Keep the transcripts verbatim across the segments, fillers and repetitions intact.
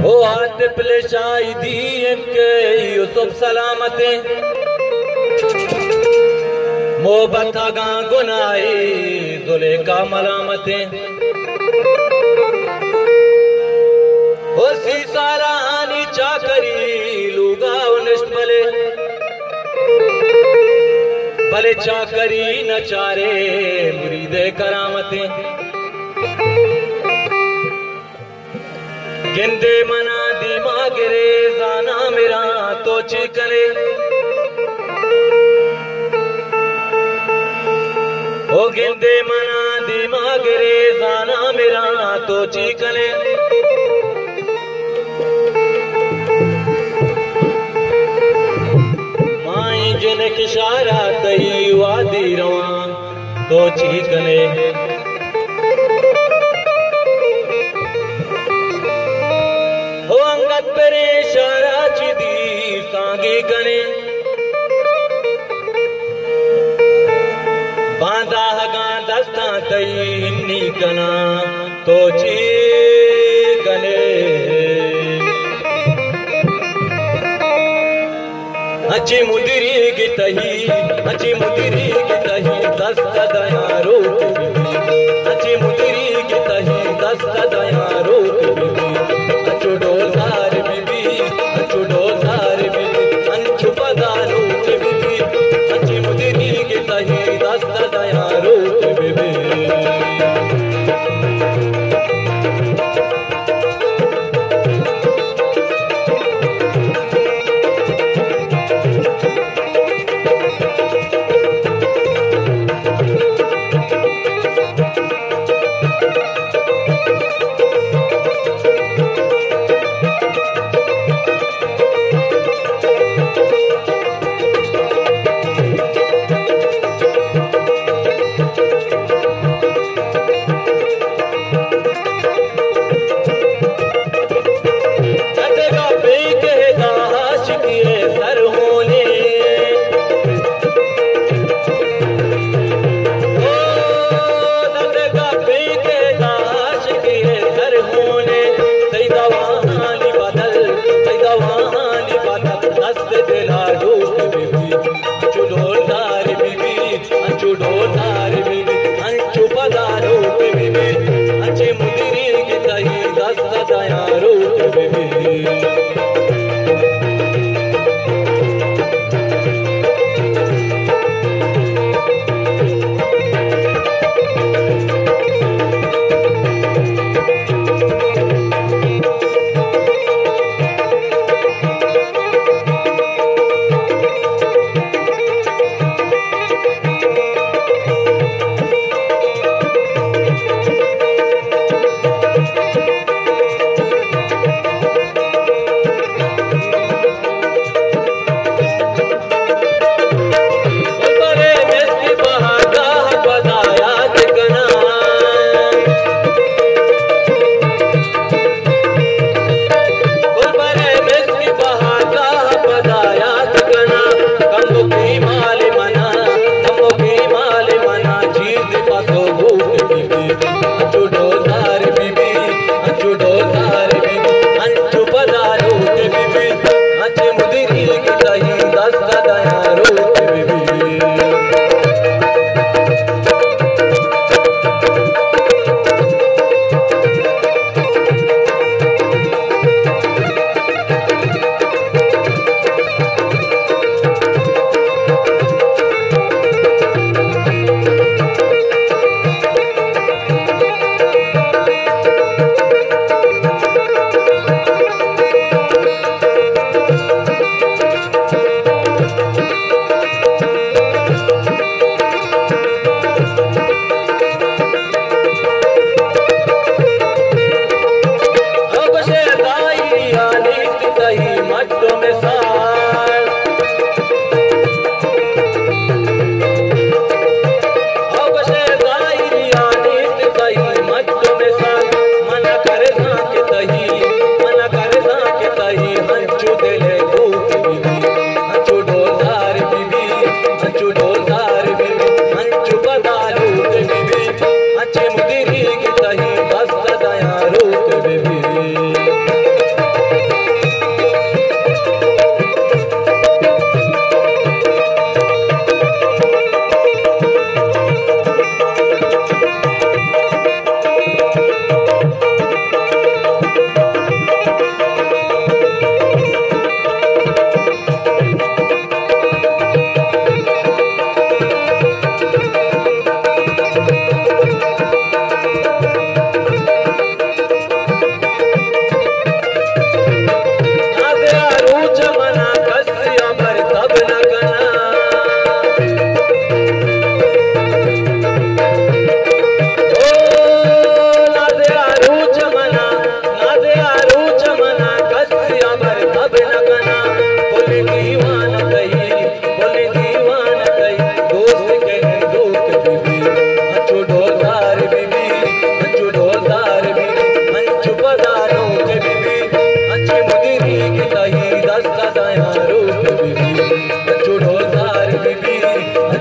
ओ हाथ प्लेशाई दी के यूसुफ सलामते मोहब्बत गा गुनाई जुलेखा मलामते ओ सी सारा हानि चाकरी लूगा उनिष्ट भले भले चाकरी न चारे मुरीदे करामते गिंदे मना दिमाग रे जाना मेरा तो चिकले ओ गिंदे मना दिमाग रे जाना मेरा तो चिकले माई जिन किशारा तही वादी रवा तो चिकले परे शारा चिदी सांगे कने बांधा हगा दस्ता तई हिन्नी कना तो ची कने अच्छी मुदरी की तही अच्छी मुदरी की तही दस्ता दया रोक अच्छी मुदरी की तही दस्ता दया रोक अच्छो डोलदार अच्छी मुदरी के तही दस्ता दया रोक बेबे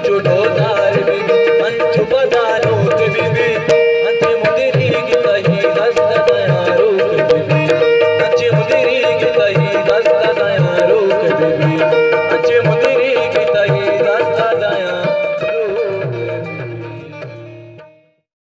मंचु डोदार बीबी मंचु बदानो के बीबी अच्छी मुदिरी की तही दस्त दया रोक बीबी अच्छी मुदिरी की तही दस्त दया रोक बीबी